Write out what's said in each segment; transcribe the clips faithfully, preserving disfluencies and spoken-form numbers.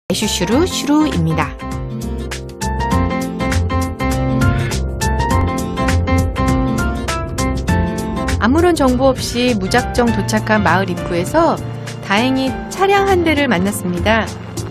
애슈슈루 슈루입니다. 아무런 정보 없이 무작정 도착한 마을 입구에서 다행히 차량 한 대를 만났습니다.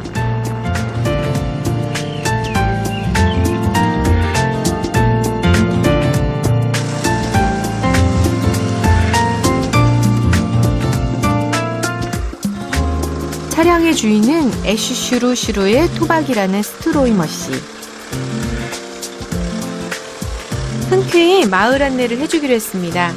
차량의 주인은 애슈슈루 슈루의 토박이라는 스트로이머 씨. 흔쾌히 마을 안내를 해주기로 했습니다.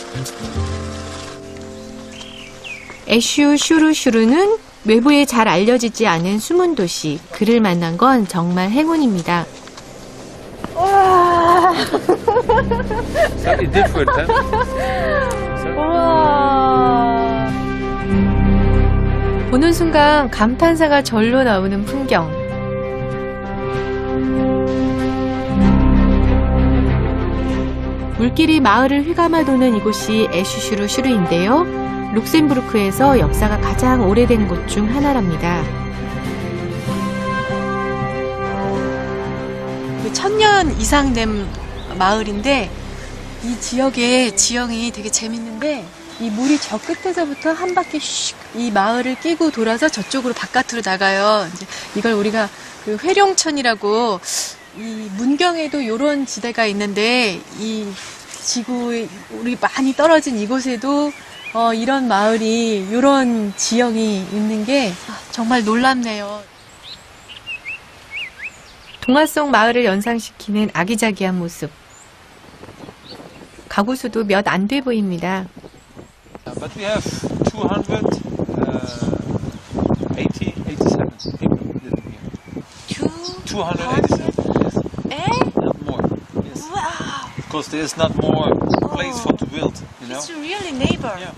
애슈슈루 슈루는 외부에 잘 알려지지 않은 숨은 도시, 그를 만난 건 정말 행운입니다. 와. 우와. 보는 순간 감탄사가 절로 나오는 풍경. 물길이 마을을 휘감아 도는 이곳이 애슈슈루 슈루인데요. 룩셈부르크에서 역사가 가장 오래된 곳 중 하나랍니다. 천년 이상 된 마을인데 이 지역의 지형이 되게 재밌는데 이 물이 저 끝에서부터 한 바퀴 슉 이 마을을 끼고 돌아서 저쪽으로 바깥으로 나가요. 이제 이걸 우리가 그 회룡천이라고, 이 문경에도 이런 지대가 있는데 이 지구에 우리 많이 떨어진 이곳에도 어, 이런 마을이, 이런 지형이 있는 게 정말 놀랍네요. 동화 속 마을을 연상시키는 아기자기한 모습. 가구 수도 몇 안 돼 보입니다. But we have two hundred eighty, eighty-seven people living here. two hundred eighty-seven, yes. Eh? Not more, yes. Wow. Because there is not more place for to build, you know. It's really neighbor. Yeah.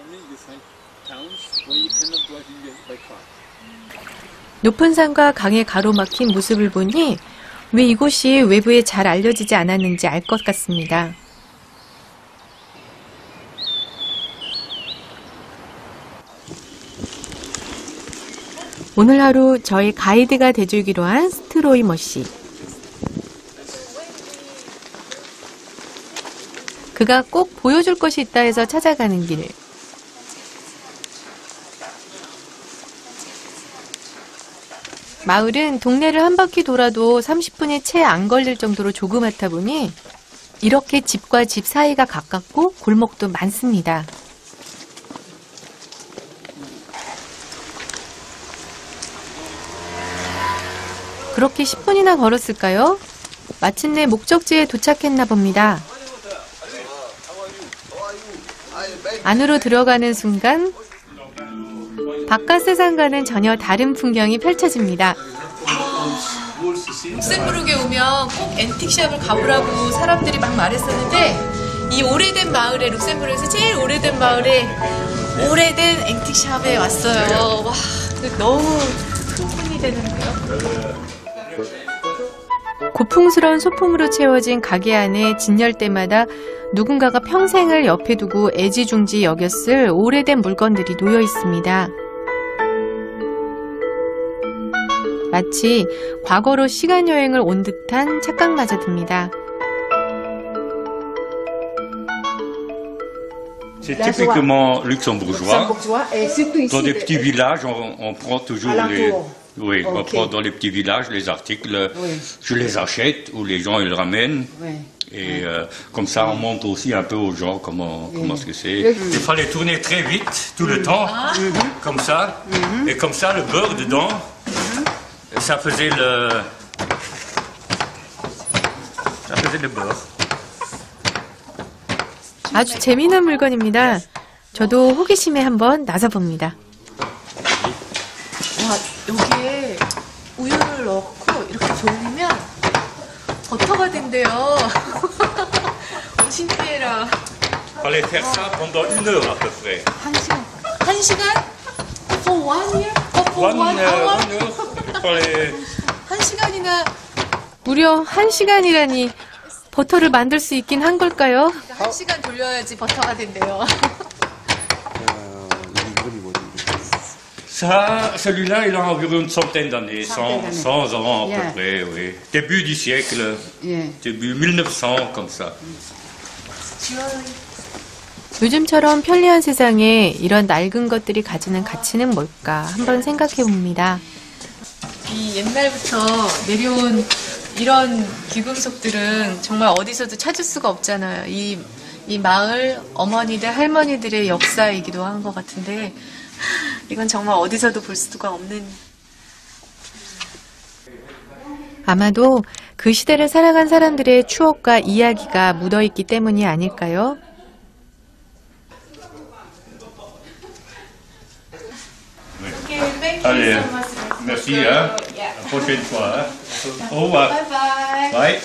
높은 산과 강에 가로막힌 모습을 보니 왜 이곳이 외부에 잘 알려지지 않았는지 알 것 같습니다. 오늘 하루 저의 가이드가 돼주기로 한 스트로이머 씨. 그가 꼭 보여줄 것이 있다 해서 찾아가는 길. 마을은 동네를 한 바퀴 돌아도 삼십 분이 채 안 걸릴 정도로 조그맣다 보니 이렇게 집과 집 사이가 가깝고 골목도 많습니다. 그렇게 십 분이나 걸었을까요? 마침내 목적지에 도착했나 봅니다. 안으로 들어가는 순간 바깥 세상과는 전혀 다른 풍경이 펼쳐집니다. 룩셈부르크에 오면 꼭 앤틱샵을 가보라고 사람들이 막 말했었는데 이 오래된 마을에, 룩셈부르크에서 제일 오래된 마을에 오래된 앤틱샵에 왔어요. 와, 너무 흥분이 되는데요. 고풍스러운 소품으로 채워진 가게 안에 진열 때마다 누군가가 평생을 옆에 두고 애지중지 여겼을 오래된 물건들이 놓여 있습니다. 마치 과거로 시간여행을 온 듯한 착각마저 듭니다. C'est typiquement luxembourgeois. Dans des petits villages, on, on prend toujours les... Oui, okay. On prend dans les petits villages les articles, oui. Je les achète ou les gens ils le ramènent. Oui. Et euh, comme ça, on montre aussi un peu aux gens comment, oui. comment ce que c'est. Il fallait tourner très vite, tout le temps, ah. comme ça. Mm-hmm. Et comme ça, le beurre dedans, mm-hmm. ça faisait le... Ça faisait le beurre. 아주 재미난 물건입니다. 저도 호기심에 한번 나서봅니다. 와, 여기에 우유를 넣고 이렇게 졸리면 버터가 된대요. 신기해라. Fallait faire ça pendant une heure à peu près. 한 시간. 한 시간? For one year? For one, one hour? One heure. Fallait... 한 시간이나. 무려 한 시간이라니 버터를 만들 수 있긴 한 걸까요? 한 시간 돌려야지 버터가 된대요. Ça, celui-là, il a environ une centaine d'années, Centaine d'années. cent ans à Yeah. peu près, oui. Début du siècle, Yeah. début mille neuf cents, comme ça. 요즘처럼 편리한 세상에 이런 낡은 것들이 가지는 가치는 뭘까 한번 생각해 봅니다. 이 옛날부터 내려온 이런 귀금속들은 정말 어디서도 찾을 수가 없잖아요. 이, 이 마을 어머니들, 할머니들의 역사이기도 한 것 같은데 이건 정말 어디서도 볼 수가 없는. 아마도 그 시대를 살아간 사람들의 추억과 이야기가 묻어있기 때문이 아닐까요? Allez, merci, hein. À la prochaine fois, hein. Au revoir. Bye bye. Bye.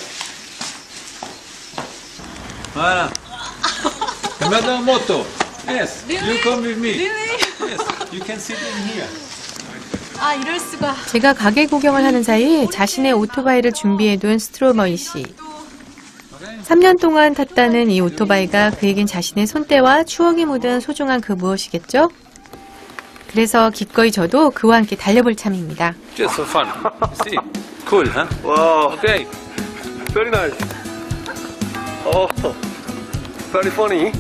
Voilà. And Madame Moto. Yes, you come with me. Yes, you can sit in here. 아, 이럴 수가. 제가 가게 구경을 하는 사이 자신의 오토바이를 준비해둔 스트로머이 씨. 삼 년 동안 탔다는 이 오토바이가 그에겐 자신의 손때와 추억이 묻은 소중한 그 무엇이겠죠? 그래서 기꺼이 저도 그와 함께 달려볼 참입니다. Just for fun. See? Cool, huh? Wow, Okay. very nice. Oh, very funny.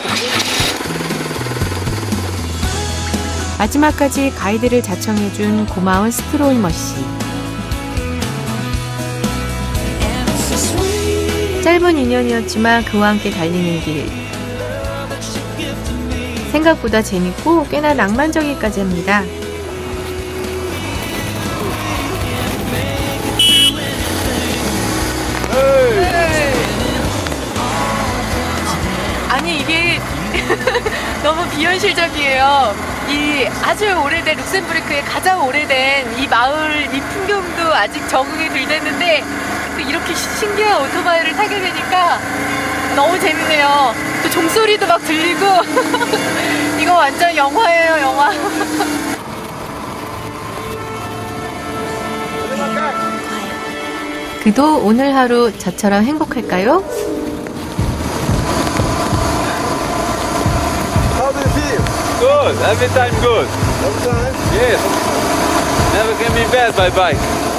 마지막까지 가이드를 자청해준 고마운 스트로이머 씨. 짧은 인연이었지만 그와 함께 달리는 길. 생각보다 재밌고 꽤나 낭만적이기까지 합니다. 아니 이게 너무 비현실적이에요. 이 아주 오래된 룩셈부르크의 가장 오래된 이 마을 이 풍경도 아직 적응이 덜 됐는데 이렇게 신기한 오토바이를 타게 되니까 너무 재밌네요. 또 종소리도 막 들리고 이거 완전 영화예요, 영화. 그도 오늘 하루 저처럼 행복할까요? How do you feel? Good. Every time good. Every time? Yes. Never can be bad. Bye bye.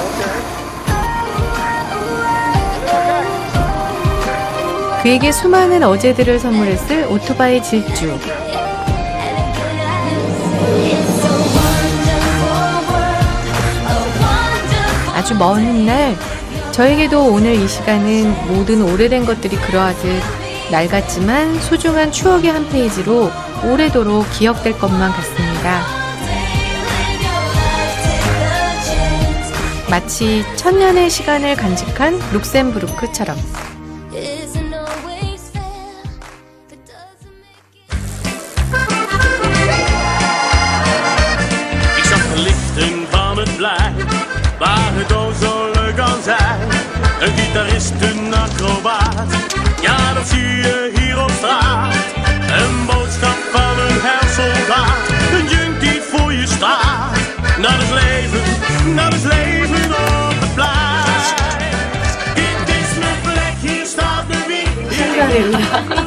그에게 수많은 어제들을 선물했을 오토바이 질주. 아주 먼 훗날 저에게도 오늘 이 시간은 모든 오래된 것들이 그러하듯 낡았지만 소중한 추억의 한 페이지로 오래도록 기억될 것만 같습니다. 마치 천년의 시간을 간직한 룩셈부르크처럼. Waar het o zo leuk kan zijn. Een gitarist, een acrobaat. Ja, dat zie je hier op straat. Een boodschap van een heilsoldaat. Een junkie voor je staat. Dat is leven, dat is leven op het plein. Dit is mijn plek, hier staat de wind.